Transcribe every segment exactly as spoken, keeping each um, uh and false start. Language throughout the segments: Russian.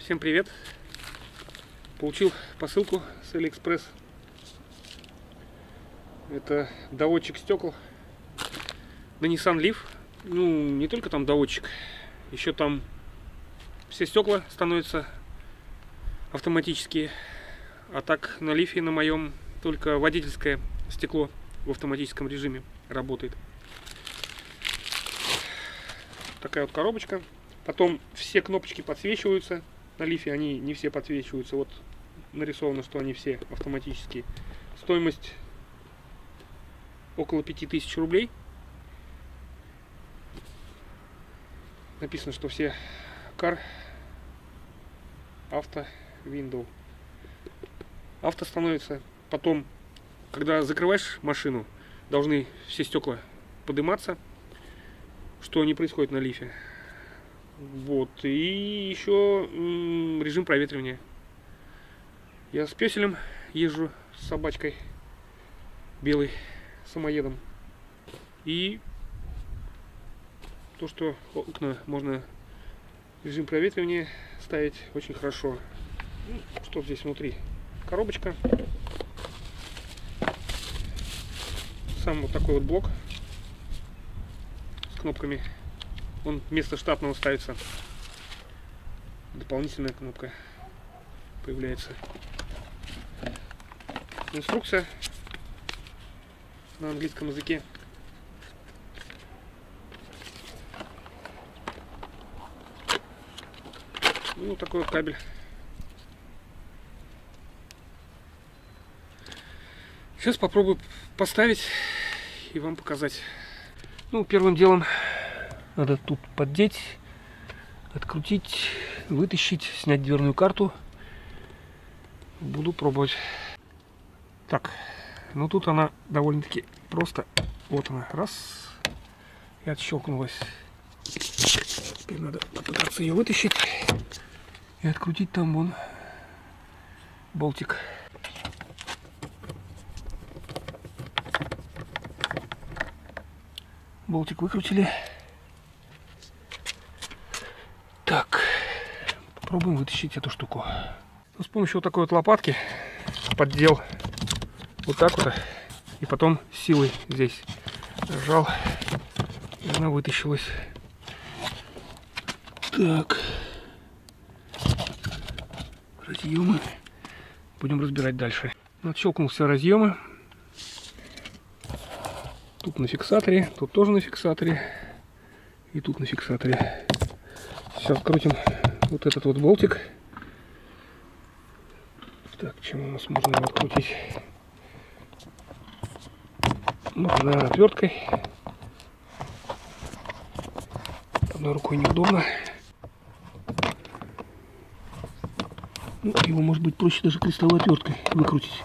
Всем привет! Получил посылку с Алиэкспресс. Это доводчик стекол на Nissan Leaf. Ну, не только там доводчик, еще там все стекла становятся автоматические. А так на Leaf на моем только водительское стекло в автоматическом режиме работает. Такая вот коробочка. Потом все кнопочки подсвечиваются. На Leaf они не все подсвечиваются. Вот нарисовано, что они все автоматические. Стоимость около пяти тысяч рублей. Написано, что все Car Auto Window. Авто становится. Потом, когда закрываешь машину, должны все стекла подниматься, что не происходит на Leaf. Вот. И еще режим проветривания. Я с пёселем езжу, с собачкой белой, самоедом. И то, что окна можно режим проветривания ставить, очень хорошо. Что здесь внутри? Коробочка. Сам вот такой вот блок с кнопками. Он вместо штатного ставится. Дополнительная кнопка появляется. Инструкция на английском языке. Ну, такой вот кабель. Сейчас попробую поставить и вам показать. Ну, первым делом надо тут поддеть, открутить, вытащить, снять дверную карту. Буду пробовать. Так, ну тут она довольно-таки просто. Вот она, раз, и отщелкнулась. Теперь надо попытаться ее вытащить и открутить там вон болтик. Болтик выкрутили. Так, попробуем вытащить эту штуку. Ну, с помощью вот такой вот лопатки поддел вот так вот, и потом силой здесь нажал, и она вытащилась. Так, разъемы будем разбирать дальше. Отщелкнул все разъемы. Тут на фиксаторе, тут тоже на фиксаторе, и тут на фиксаторе. Сейчас открутим вот этот вот болтик. Так, чем у нас можно его открутить? Можно отверткой. Одной рукой неудобно. Ну, его может быть проще даже крестовой отверткой выкрутить.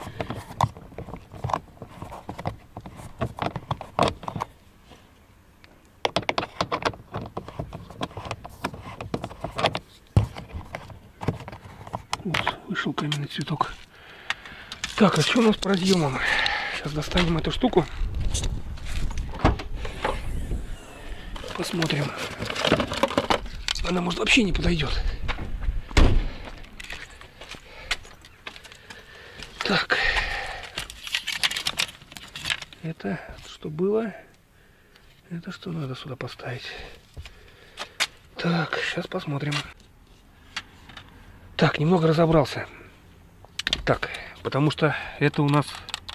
Вот, вышел каменный цветок. Так, а что у нас по разъемам? Сейчас достанем эту штуку. Посмотрим. Она, может, вообще не подойдет. Так. Это что было? Это что надо сюда поставить? Так, сейчас посмотрим. Так, немного разобрался. Так, потому что это у нас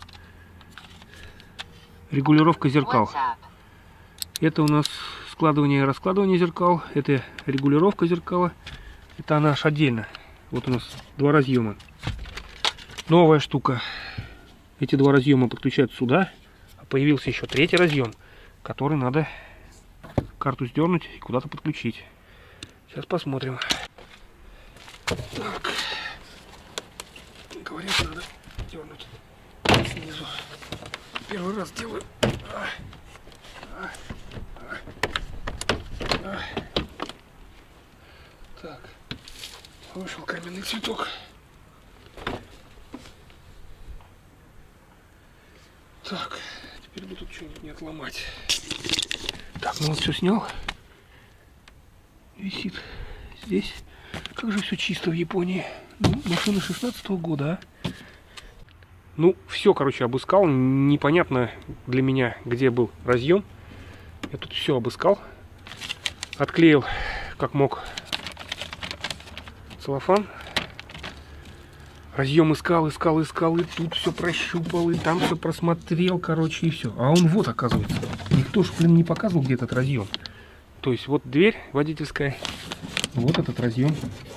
регулировка зеркал. Это у нас складывание и раскладывание зеркал. Это регулировка зеркала. Это она аж отдельно. Вот у нас два разъема. Новая штука. Эти два разъема подключают сюда. А появился еще третий разъем, который надо карту сдернуть и куда-то подключить. Сейчас посмотрим. Так. Говорят, надо дернуть снизу. Первый раз делаю. А, а, а, а. Так. Вышел каменный цветок. Так. Теперь бы тут что-нибудь не отломать. Так, ну вот все снял. Висит здесь. Как же все чисто в Японии. Ну, машина шестнадцатого года, а? Ну, все, короче, обыскал. Непонятно для меня, где был разъем. Я тут все обыскал. Отклеил, как мог, целлофан. Разъем искал, искал, искал. И тут все прощупал, и там все просмотрел, короче, и все. А он вот, оказывается. Никто ж, блин, не показывал, где этот разъем. То есть вот дверь водительская. Вот этот разъем.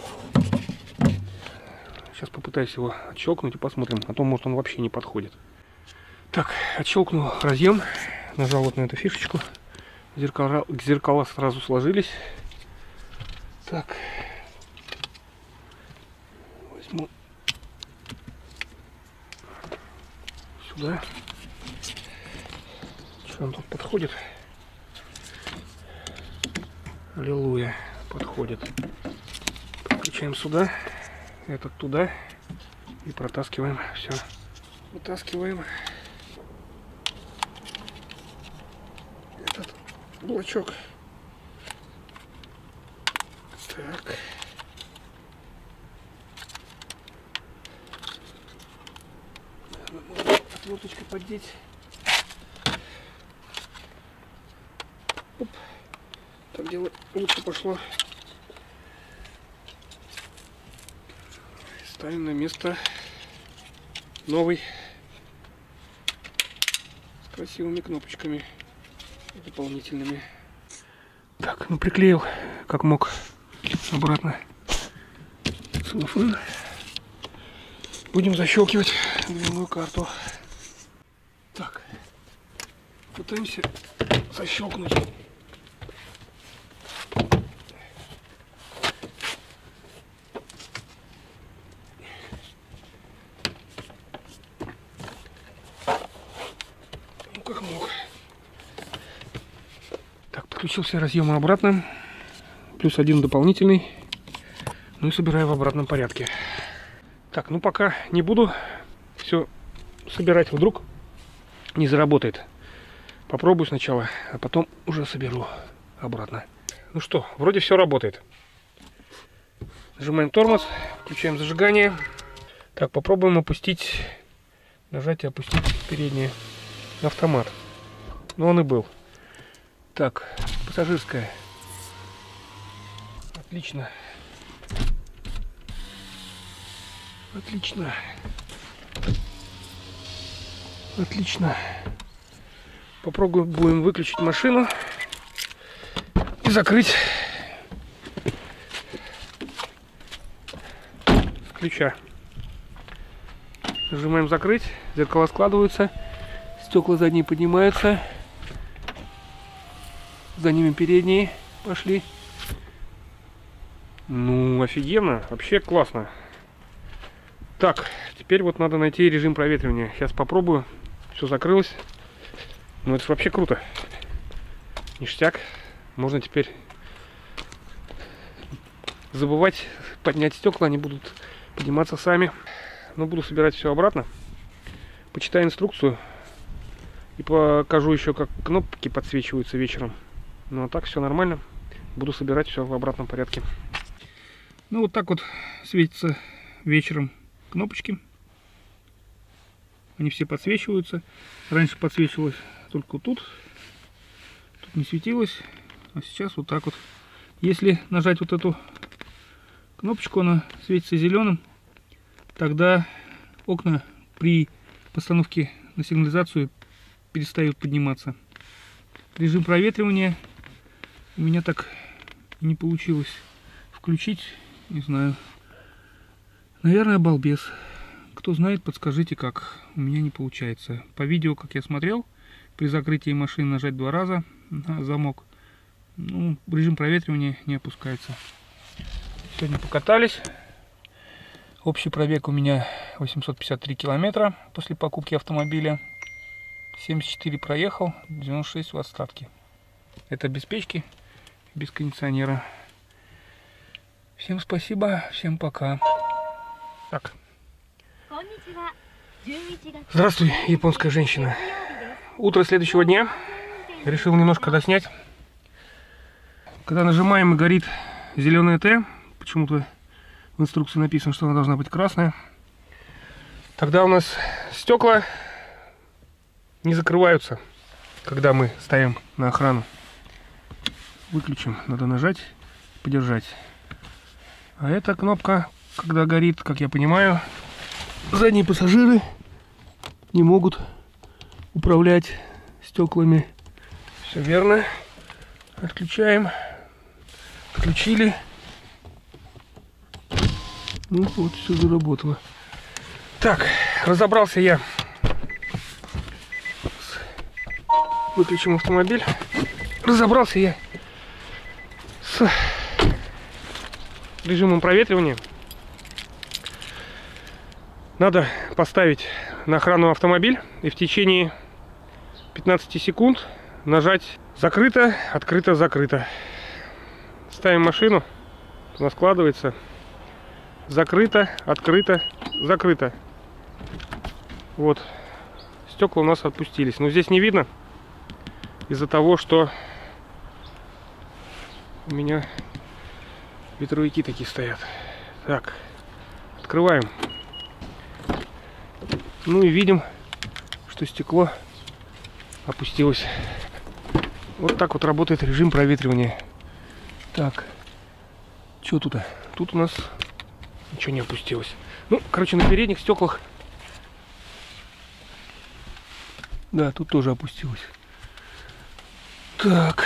Сейчас попытаюсь его отщелкнуть и посмотрим. А то, может, он вообще не подходит. Так, отщелкнул разъем. Нажал вот на эту фишечку. Зеркала, зеркала сразу сложились. Так. Возьму сюда. Что он тут подходит? Аллилуйя. Подходит. Подключаем сюда. Этот туда. И протаскиваем. Все. Вытаскиваем. Этот блочок. Так. Отверточкой поддеть. Оп. Так дело лучше пошло. Ставим на место новый с красивыми кнопочками и дополнительными. Так, ну приклеил как мог обратно целлофан. Будем защелкивать дверную карту. Так, пытаемся защелкнуть. Ну как мог. Так, подключился разъем обратно. Плюс один дополнительный. Ну и собираю в обратном порядке. Так, ну пока не буду все собирать, вдруг не заработает. Попробую сначала, а потом уже соберу обратно. Ну что, вроде все работает. Нажимаем тормоз, включаем зажигание. Так, попробуем опустить, нажать и опустить переднее. Автомат. Ну он и был. Так, пассажирская. Отлично. Отлично. Отлично. Попробуем выключить машину и закрыть с ключа. Нажимаем закрыть. Зеркала складываются. Стекла задние поднимаются. За ними передние пошли. Ну, офигенно. Вообще классно. Так, теперь вот надо найти режим проветривания. Сейчас попробую. Все закрылось. Ну, это же вообще круто. Ништяк. Можно теперь забывать поднять стекла. Они будут подниматься сами. Но буду собирать все обратно. Почитаю инструкцию. И покажу еще, как кнопки подсвечиваются вечером. Ну, а так все нормально. Буду собирать все в обратном порядке. Ну, вот так вот светится вечером кнопочки. Они все подсвечиваются. Раньше подсвечивалось только вот тут. Тут не светилось. А сейчас вот так вот. Если нажать вот эту кнопочку, она светится зеленым. Тогда окна при постановке на сигнализацию перестают подниматься. Режим проветривания у меня так и не получилось включить. Не знаю. Наверное, балбес. Кто знает, подскажите, как. У меня не получается. По видео, как я смотрел, при закрытии машины нажать два раза на замок. Ну, режим проветривания не опускается. Сегодня покатались. Общий пробег у меня восемьсот пятьдесят три километра после покупки автомобиля. семьдесят четыре проехал, девяносто шесть в остатке. Это без печки, без кондиционера. Всем спасибо, всем пока. Так. Здравствуй, японская женщина. Утро следующего дня. Решил немножко доснять. Когда нажимаем и горит зеленое Т, почему-то В инструкции написано, что она должна быть красная. Тогда у нас стекла не закрываются, когда мы ставим на охрану. Выключим, надо нажать, подержать. А эта кнопка, когда горит, как я понимаю, задние пассажиры не могут управлять стеклами. Все верно. Отключаем. Отключили. Ну вот, все заработало. Так, разобрался я. Выключим автомобиль. Разобрался я с режимом проветривания. Надо поставить на охрану автомобиль и в течение пятнадцати секунд нажать закрыто, открыто, закрыто. Ставим машину, она складывается. Закрыто, открыто, закрыто. Вот. Стекла у нас отпустились. Но здесь не видно из-за того, что у меня ветровики такие стоят. Так, открываем. Ну и видим, что стекло опустилось. Вот так вот работает режим проветривания. Так, что тут? Тут у нас ничего не опустилось. Ну, короче, на передних стеклах, да, тут тоже опустилось. Так,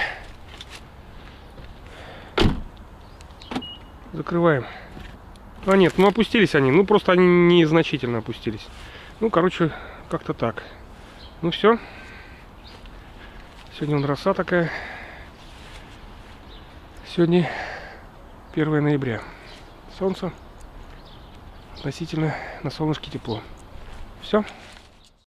закрываем. А нет, ну опустились они, ну просто они незначительно опустились. Ну, короче, как-то так. Ну все. Сегодня он роса такая. Сегодня первое ноября. Солнце. Относительно на солнышке тепло. Все.